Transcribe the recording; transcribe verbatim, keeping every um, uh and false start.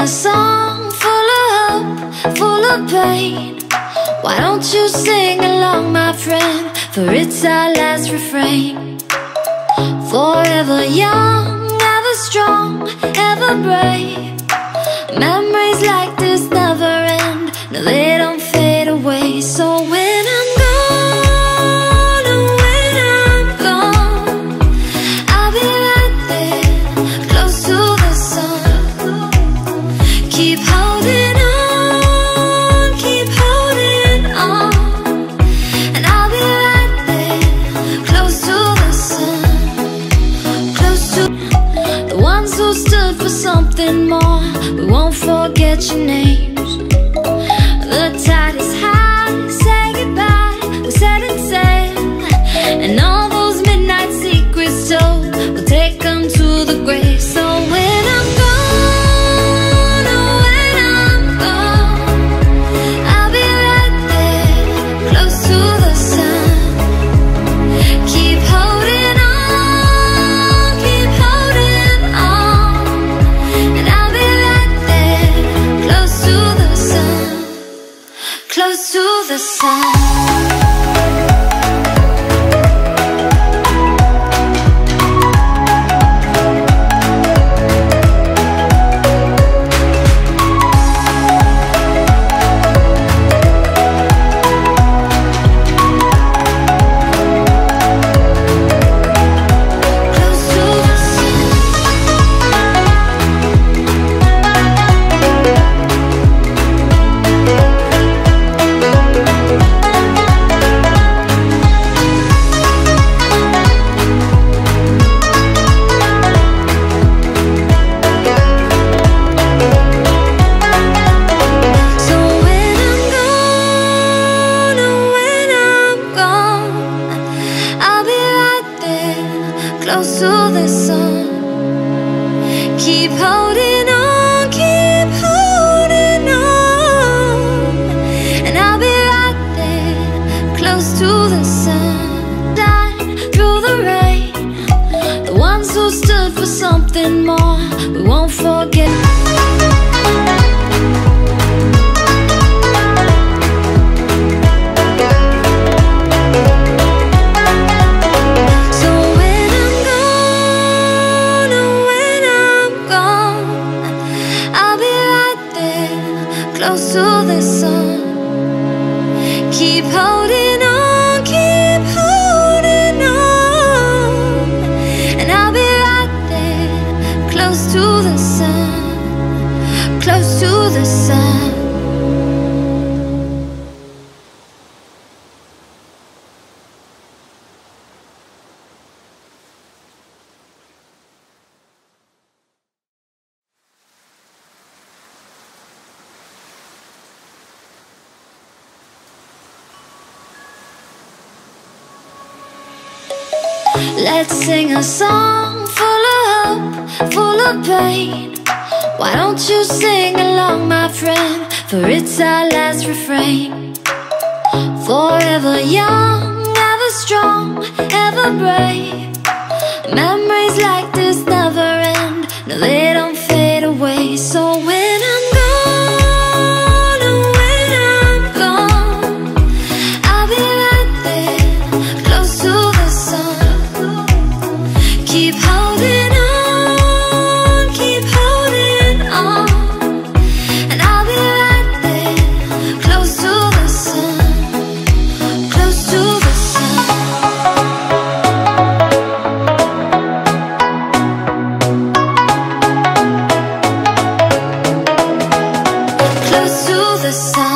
a song full of hope, full of pain. Why don't you sing along, my friend? For it's our last refrain. Forever young, ever strong, ever brave. Memories like this never end. No, they don't fade away. So when I'm gone, oh, when I'm gone, I'll be right there, close to the sun. Keep holding on, keep holding on, and I'll be right there, close to the sun, close to the ones who stood for something more. We won't forget your names. The tide is high, say goodbye, we set it sail, and all those midnight secrets told, we'll take them to the grave. So when I'm gone, oh, when I'm gone, I'll be right there, close to the sun. Keep holding on, keep holding on, and I'll be right there, close to the sun, close to the sun. Close to the sun. Keep holding on, keep holding on, and I'll be right there, close to the sun. Died through the rain, the ones who stood for something more. We won't forget. Close to the sun. Keep holding on, keep holding on, and I'll be right there, close to the sun, close to the sun. Let's sing a song full of hope, full of pain. Why don't you sing along, my friend? For it's our last refrain. Forever young, ever strong, ever brave. Memories like this never end. No, they don't fade away. So when I'm gone, oh, when I'm gone, I'll be right there, close to the sun. Keep holding on, keep holding on, and I'll be right there, close to the sun, close to the sun. Close to the sun.